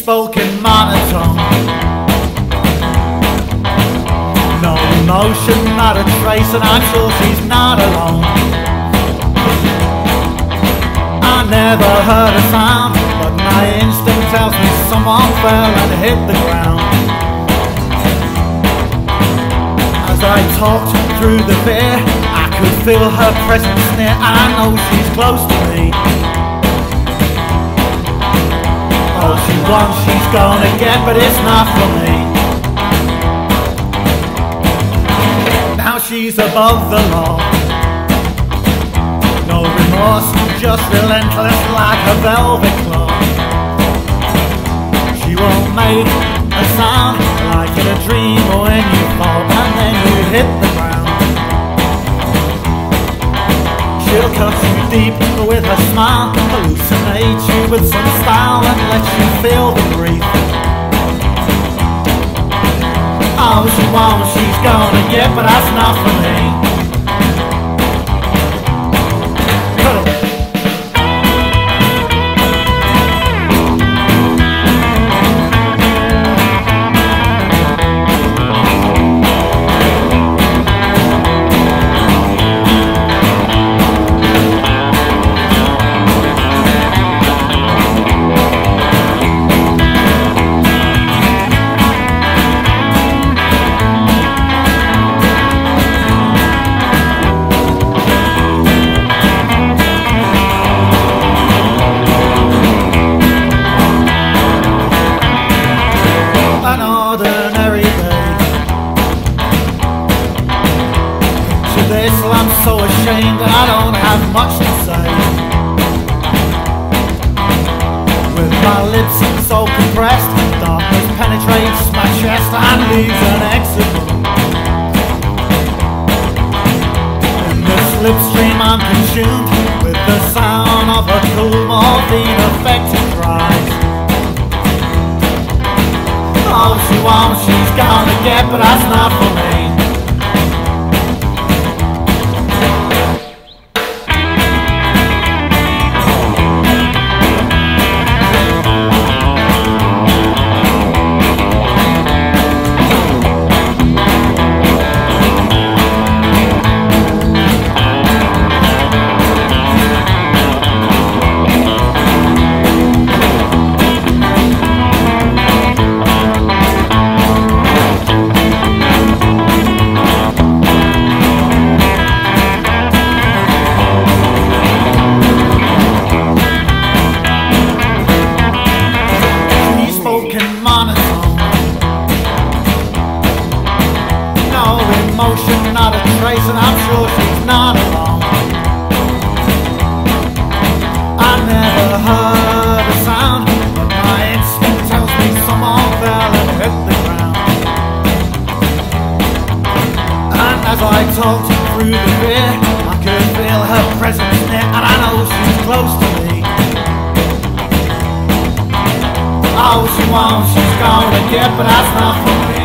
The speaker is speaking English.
spoke in monotone. No emotion, not a trace, and I'm sure she's not alone. I never heard a sound, but my instinct tells me someone fell and hit the ground. As I talked through the fear, I could feel her presence near, and I know she's close to me. All she wants she's gonna get, but it's not for me. Now she's above the law, no remorse, just relentless like a velvet claw. She won't make a sound like in a dream when you fall and then you hit the ground. She'll cut you deep with her smile, hallucinate you with some style and let you feel the grief. All she wants she's gonna get, but that's not for me. I'm so ashamed I don't have much to say. With my lips so compressed, darkness penetrates my chest and leaves an exit wound. In the slipstream I'm consumed with the sound of her cool morphine-affected cries. All she wants she's gonna get, but that's not for me. Emotion, not a trace, and I'm sure she's not alone. I never heard a sound, but my instinct tells me someone fell and hit the ground. And as I talked through the fear, I could feel her presence near, and I know she's close to me. All she wants she's gonna get, but that's not for me.